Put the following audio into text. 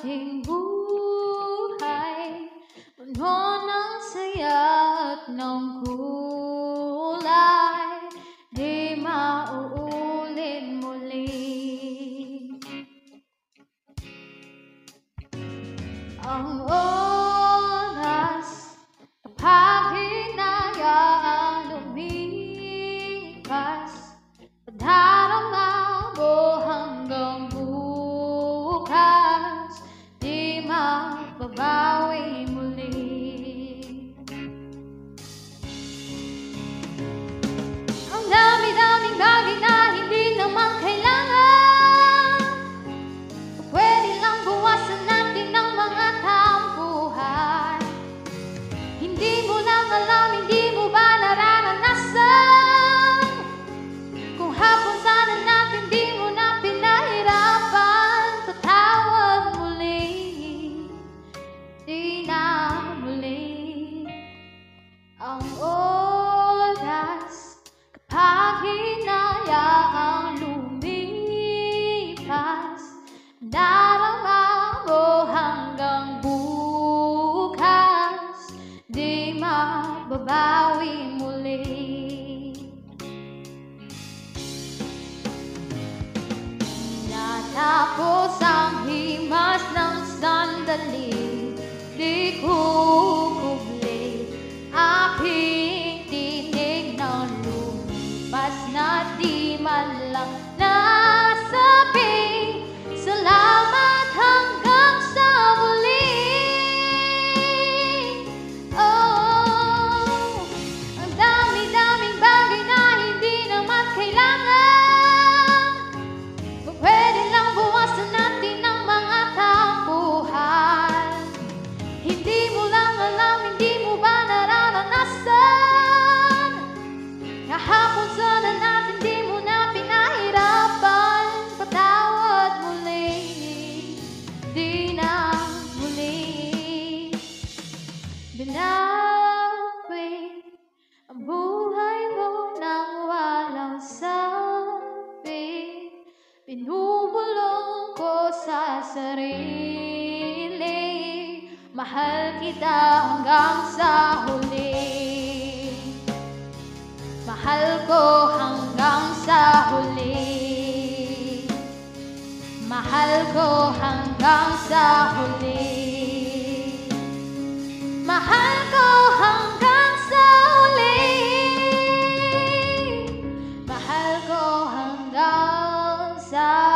ating buhay, puno ng saya at ng kulay, di mauulit muli. Ang oras kapag hinayaan lumipas, padarama mo hanggang bukas, di mababawi muli. Ang dami-daming bagay na hindi naman kailangan, pwede lang buwasan natin ang mga tampuhan. Hindi mo lang alam, hindi mo ba nararanasan, kung hapon sana natin di mo na pinahirapan, patawag muli, di na muli. Ang oras kapag hinayaang lumipas, darama mo hanggang bukas, di mababawi muli. Natapos ang himas ng sandali, di kukubli aking tinig ng lumipas na di man lang nasabi salamat hanggang sa muli. Oh, ang dami-daming bagay na hindi naman kailangan, pwede lang buwasan natin ang mga tampuhan. Hindi mo lang alam, hindi mo ba nararanasan, kahapon sana natin di mo na pinahirapan, patawad muli, di na muli. Binawi ang buhay mo nang walang sabi, binubulong ko sa sarili, mahal kita hanggang sa huli. Mahal ko hanggang sa huli, mahal ko hanggang sa huli, mahal ko hanggang sa huli, mahal ko hanggang sa